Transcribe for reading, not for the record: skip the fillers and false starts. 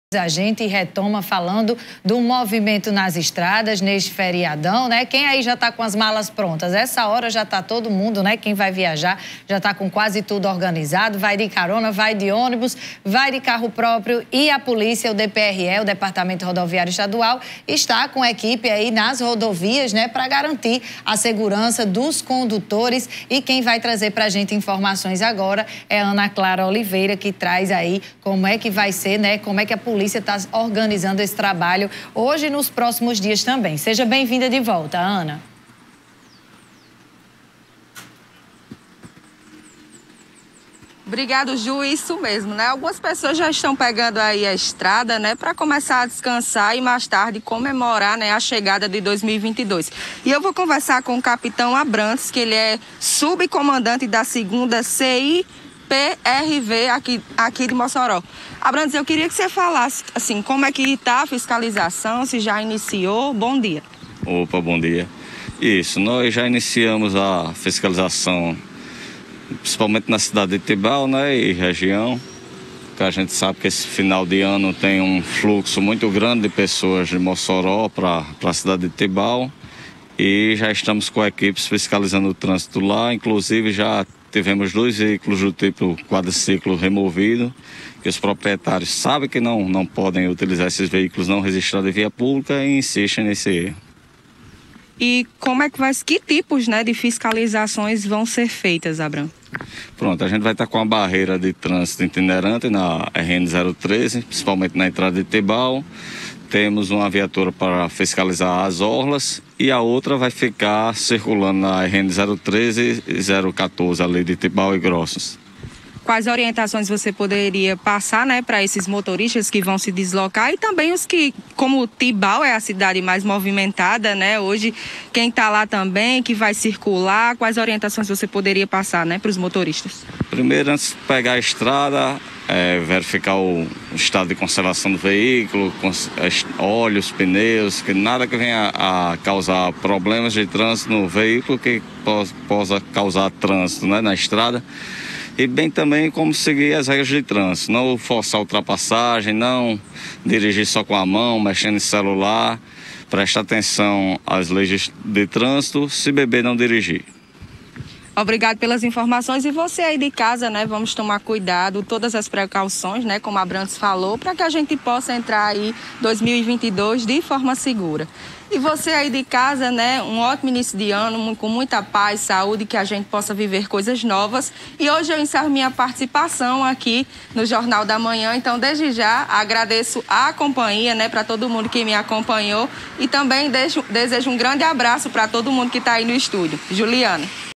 A gente retoma falando do movimento nas estradas neste feriadão, né? Quem aí já está com as malas prontas? Essa hora já está todo mundo, né? Quem vai viajar já está com quase tudo organizado. Vai de carona, vai de ônibus, vai de carro próprio e a polícia, o DPRE, o Departamento Rodoviário Estadual, está com a equipe aí nas rodovias, né? Para garantir a segurança dos condutores. E quem vai trazer para a gente informações agora é a Ana Clara Oliveira, que traz aí como é que vai ser, né? Como é que a polícia está organizando esse trabalho hoje e nos próximos dias também. Seja bem-vinda de volta, Ana. Obrigado, Ju, isso mesmo, né? Algumas pessoas já estão pegando aí a estrada, né, para começar a descansar e mais tarde comemorar, né, a chegada de 2022. E eu vou conversar com o capitão Abrantes, que ele é subcomandante da 2ª CIPRV aqui de Mossoró. Abrantes, eu queria que você falasse, assim, como é que está a fiscalização, se já iniciou. Bom dia. Opa, bom dia. Isso, nós já iniciamos a fiscalização, principalmente na cidade de Tibau, né, e região, que a gente sabe que esse final de ano tem um fluxo muito grande de pessoas de Mossoró para a cidade de Tibau, e já estamos com equipes fiscalizando o trânsito lá. Inclusive já tivemos 2 veículos do tipo quadriciclo removido, que os proprietários sabem que não podem utilizar esses veículos não registrados em via pública e insistem nesse erro. E como é que que tipos, né, de fiscalizações vão ser feitas, Abrão? Pronto, a gente vai estar com a barreira de trânsito itinerante na RN-013, principalmente na entrada de Tibau. Temos uma viatura para fiscalizar as orlas e a outra vai ficar circulando na RN-013 e 014, ali de Tibau e Grossos. Quais orientações você poderia passar, né, para esses motoristas que vão se deslocar e também os que, como Tibau é a cidade mais movimentada, né, hoje quem está lá também, que vai circular, quais orientações você poderia passar, né, para os motoristas? Primeiro, antes de pegar a estrada, verificar o estado de conservação do veículo, óleos, pneus, que nada que venha a causar problemas de trânsito no veículo que possa causar trânsito, né, na estrada. E bem também como seguir as regras de trânsito, não forçar a ultrapassagem, não dirigir só com a mão, mexendo em celular, prestar atenção às leis de trânsito, se beber não dirigir. Obrigado pelas informações. E você aí de casa, né, vamos tomar cuidado, todas as precauções, né, como a Abrantes falou, para que a gente possa entrar aí 2022 de forma segura. E você aí de casa, né, um ótimo início de ano, com muita paz, saúde, que a gente possa viver coisas novas. E hoje eu encerro minha participação aqui no Jornal da Manhã. Então, desde já, agradeço a companhia, né, para todo mundo que me acompanhou. E também desejo um grande abraço para todo mundo que está aí no estúdio. Juliana.